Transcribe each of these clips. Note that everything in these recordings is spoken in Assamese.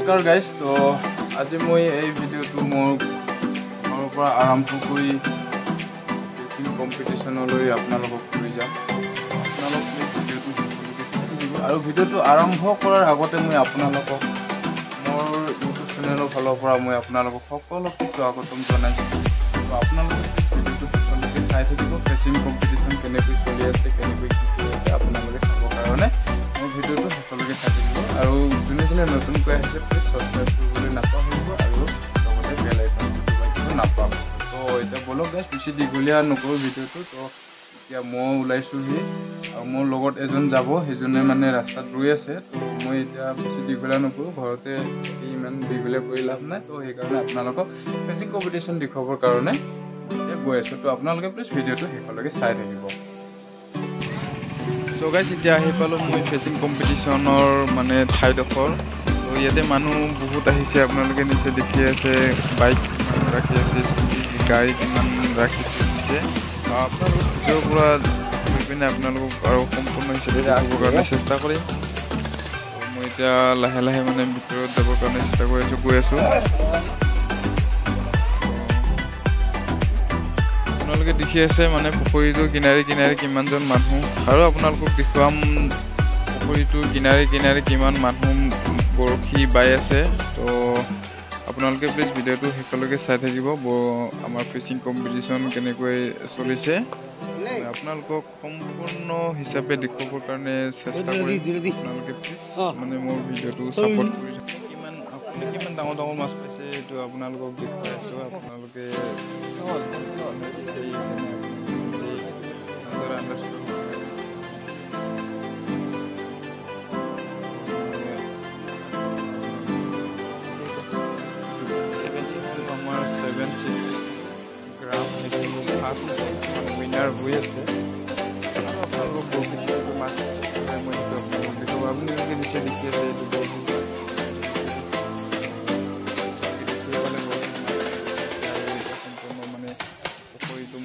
নমস্কাৰ গাইজ। তো আজি মই এই ভিডিঅ'টো মোৰ ঘৰৰ পৰা আৰম্ভ কৰি ৰেচিং কম্পিটিশ্যনলৈ আপোনালোকক লৈ যাম। আপোনালোক ভিডিঅ'টো আৰু ভিডিঅ'টো আৰম্ভ কৰাৰ আগতে মই আপোনালোকক মোৰ ইউটিউব চেনেলৰ ফালৰ পৰা মই আপোনালোকক সকলোকে স্বাগতম জনাইছোঁ। তো আপোনালোকে ভিডিঅ'টো সকলোকে চাই থাকিব। ৰেচিং কম্পিটিশ্যন কেনেকৈ চলি আছে, কেনেকৈ কি কৰি আছে আপোনালোকে চাবৰ কাৰণে মোৰ ভিডিঅ'টো সকলোকে চাই থাকিব। আৰু যোনে যোনে নতুনকৈ আহিছে প্লিজ ছাবস্ক্ৰাইব কৰিবলৈ নাপাহৰিব আৰু লগতে বেল আইকনটো দবাই নাপাহৰিব। তো এতিয়া বলক গাইজ, বেছি দীঘলীয়া নকৰোঁ ভিডিঅ'টো। তো এতিয়া মই ওলাইছোঁহি আৰু মোৰ লগত এজন যাব, সেইজনে মানে ৰাস্তাত ৰৈ আছে। তো মই এতিয়া বেছি দীঘলীয়া নকৰোঁ, ঘৰতে ইমান দীঘলীয়া কৰি লাভ নাই। তো সেইকাৰণে আপোনালোকক ৰেচিং কম্পিটিশ্যন দেখুৱাবৰ কাৰণে এতিয়া গৈ আছোঁ। তো আপোনালোকে প্লিজ ভিডিঅ'টো শেষলৈকে চাই থাকিব। চ' গাইজ, এতিয়া আহি পালোঁ মই ৰেচিং কম্পিটিশ্যনৰ মানে ঠাইডোখৰ। তো ইয়াতে মানুহ বহুত আহিছে, আপোনালোকে নিশ্চয় দেখি আছে। বাইক কিমান ৰাখি আছে, স্কুটি গাড়ী কিমান ৰাখি দিছে। আপোনালোকক ভিডিঅ'ৰ পৰা গৈ পিনে আপোনালোকক আৰু সম্পূৰ্ণ হিচাপে দেখাবৰ কাৰণে চেষ্টা কৰিম। মই এতিয়া লাহে লাহে মানে ভিতৰত যাবৰ কাৰণে চেষ্টা কৰি আছোঁ, গৈ আছোঁ। আপোনালোকে দেখি আছে মানে পুখুৰীটোৰ কিনাৰে কিনাৰে কিমানজন মানুহ, আৰু আপোনালোকক দেখুৱাম পুখুৰীটোৰ কিনাৰে কিনাৰে কিমান মানুহ বৰশী বাই আছে। তো আপোনালোকে প্লিজ ভিডিঅ'টো শেষলৈকে চাই থাকিব। আমাৰ ফিচিং কম্পিটিশ্যন কেনেকৈ চলিছে আপোনালোকক সম্পূৰ্ণ হিচাপে দেখুৱাবৰ কাৰণে চেষ্টা কৰিম। আপোনালোকে প্লিজ মানে মোৰ ভিডিঅ'টো ছাপোৰ্ট কৰি কিমান ডাঙৰ ডাঙৰ মাছ পাইছে এইটো আপোনালোকক দেখুৱাই আছোঁ। আপোনালোকে উইনাৰ হৈ আছে। আপোনালোকক বৰশীটো মাছ মই দেখুৱাব, আপোনালোকে নিশ্চয় দেখি আছে। এইটো বৰশী সম্পূৰ্ণ মানে পুখুৰীটো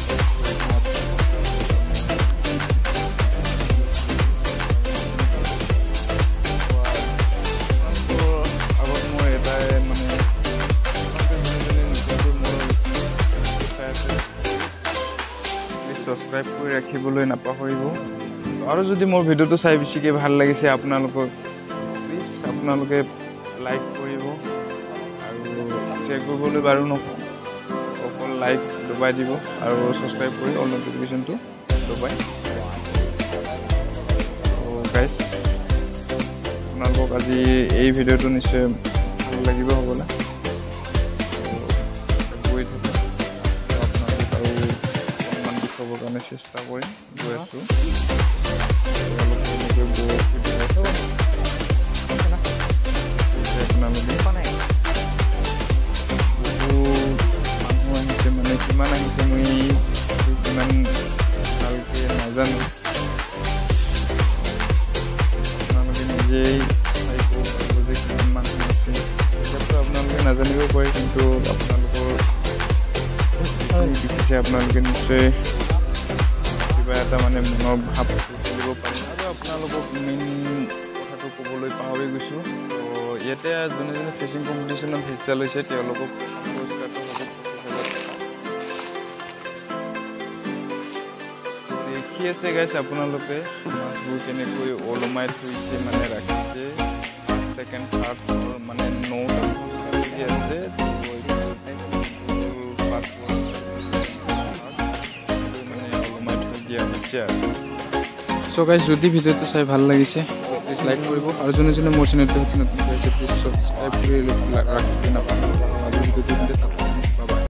আগত মই এটাই মানে ছাবস্ক্ৰাইব কৰি ৰাখিবলৈ নাপাহৰিব। আৰু যদি মোৰ ভিডিঅ'টো চাই বেছিকৈ ভাল লাগিছে আপোনালোকক প্লিজ আপোনালোকে লাইক কৰিব আৰু শ্বেয়াৰ কৰিবলৈ বাৰু নকওঁ, অকল লাইক দবাই দিব আৰু ছাবস্ক্ৰাইব কৰি অল নটিফিকেশ্যনটো দবাই। গাইজ, আপোনালোকক আজি এই ভিডিঅ'টো নিশ্চয় ভাল লাগিব হ'বলৈ। গৈ থাকে আপোনালোকক আৰু অকণমান দেখুৱাবৰ কাৰণে চেষ্টা কৰিম, গৈ আছোঁ। আপোনালোকে বহু মানুহ আহিছে, মানে কিমান আহিছে মই কিমান ভালকৈ নাজানো। আপোনালোকে নিজেই চাই ক'ব পাৰিব যে কিমান মানুহ আছে। এতিয়াতো আপোনালোকে নাজানিব পাৰে, কিন্তু আপোনালোকৰ দেখিছে আপোনালোকে নিশ্চয় কিবা এটা মানে মনৰ ভাৱ কৰিব পাৰে। আৰু আপোনালোকক মেইন কথাটো ক'বলৈ পাহৰি গৈছোঁ। তো ইয়াতে যোনে যোনে ফিচিং কম্পিটিশ্যনত হিস্সা লৈছে তেওঁলোকক পুৰস্কাৰটো হ'ব 25,000। দেখি আছে গাইজ আপোনালোকে মাছবোৰ কেনেকৈ ওলমাই থৈছে, মানে ৰাখিছে। ছেকেণ্ড থাৰ্ড মানে 9টা পুৰস্কাৰ আছে। চ' গাইজ, যদি ভিডিঅ'টো চাই ভাল লাগিছে প্লিজ লাইক কৰিব, আৰু যোনে যোনে মোৰ চেনেলটো নতুনকৈ আহিছে প্লিজ ছাবস্ক্ৰাইব কৰি ৰাখিবলৈ নাপাহৰিব। আজি ভিডিঅ'টো